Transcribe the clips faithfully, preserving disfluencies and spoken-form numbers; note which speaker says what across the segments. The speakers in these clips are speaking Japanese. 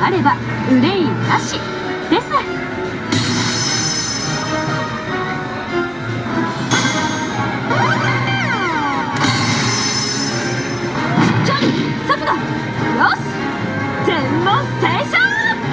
Speaker 1: あれば憂いなしです。チャリ速度、よし全問正勝。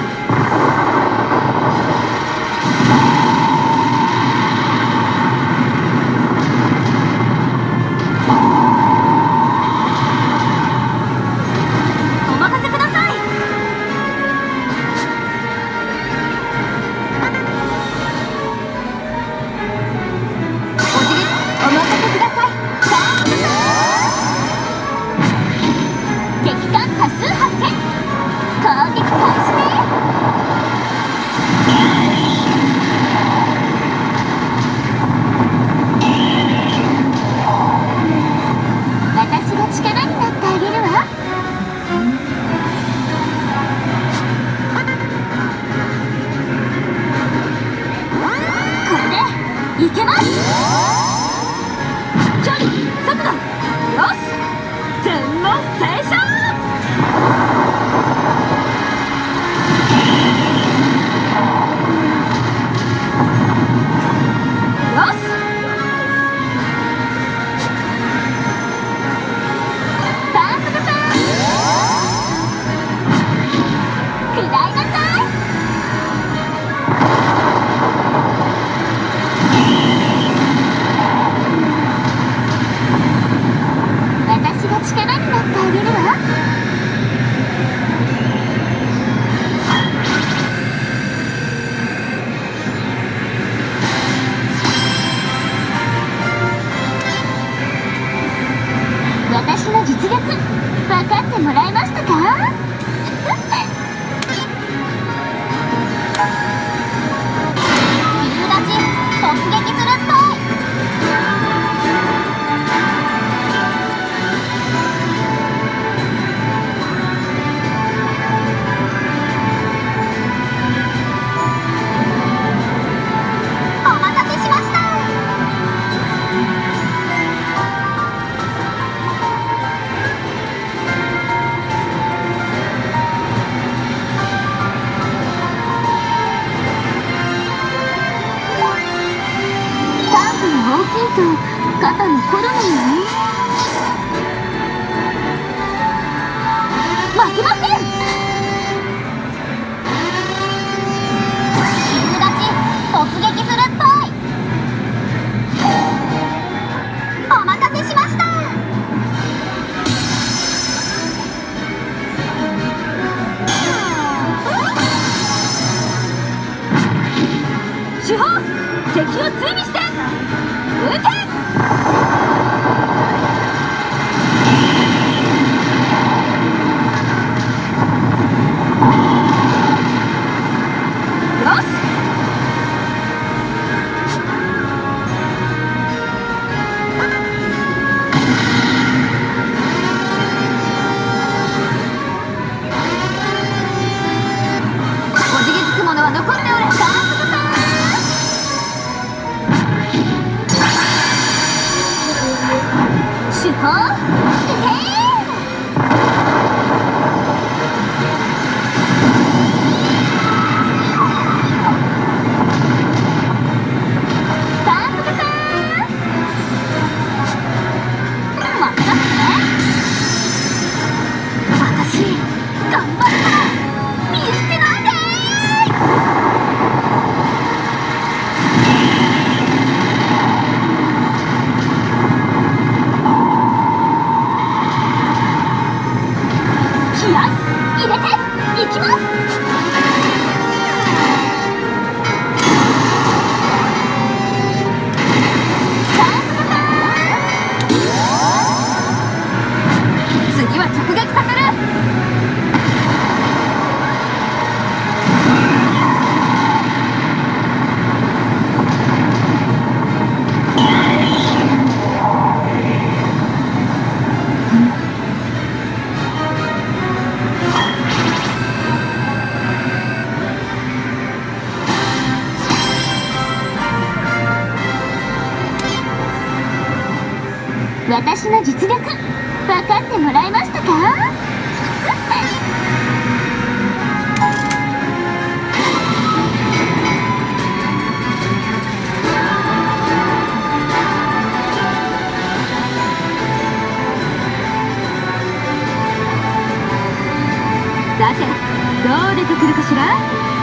Speaker 1: いけます。チャリ速度、よし全問正勝。よしパーフェクト食らいなさい。力になってあげるわ。私の実力分かってもらえましたか？夕立突撃するっぽい。大きいと肩に凝るのよね。負けません。夕立突撃するっぽい。お待たせしました。主砲敵を追尾して撃て！よし！おじぎつくものは残っておれ！主砲撃て！私の実力分かってもらえましたか？ さて、どう出てくるかしら。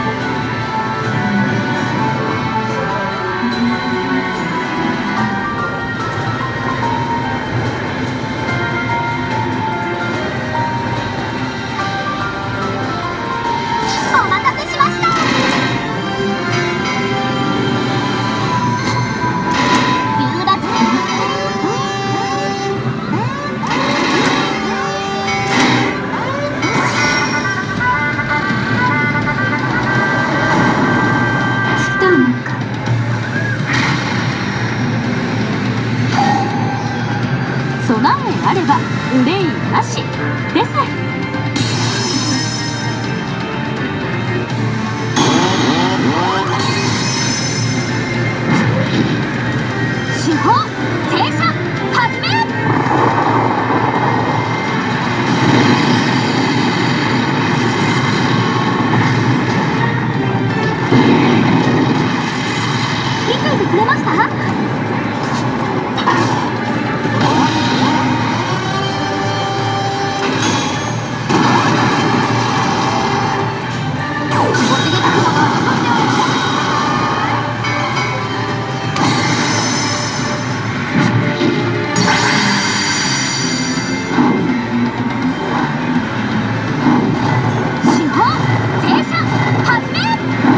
Speaker 2: お待たせしました。夕立
Speaker 1: 来たのか。備えあれば憂いなしです。手法停車始め。見ていてくれました？手法停車始め。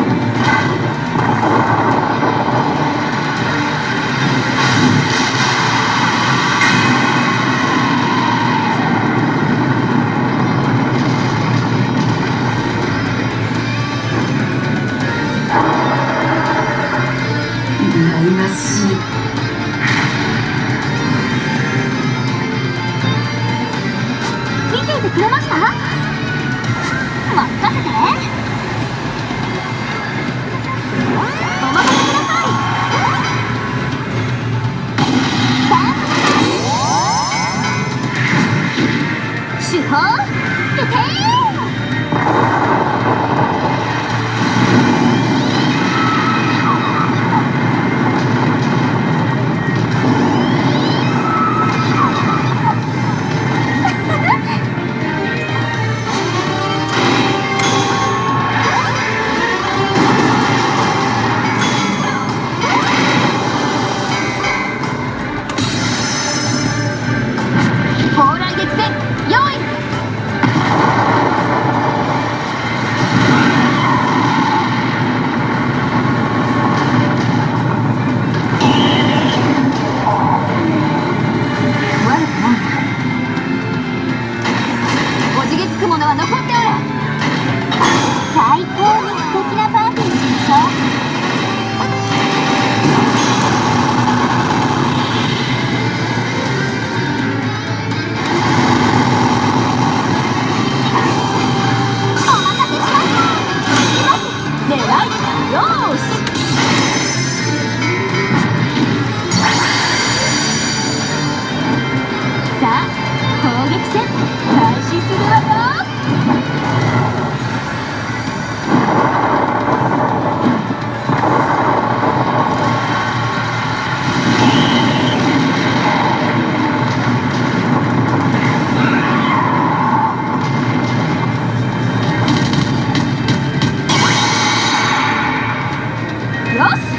Speaker 3: 羨ましい。
Speaker 1: 見ていてくれました？任せて。お任せください。手法ててー。蓬莱激戦用意。悪くないな。おじけつくものは残っておる。
Speaker 2: 最高に素敵なパーティーしましょう。お待たせしました。
Speaker 1: 狙いよーし。さあ、攻撃戦開始するわよ。よし。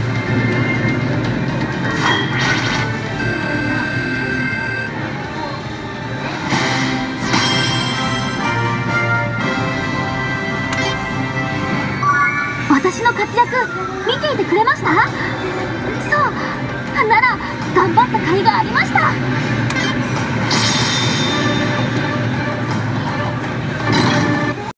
Speaker 1: 私の活躍見ていてくれました？そうなら頑張った甲斐がありました。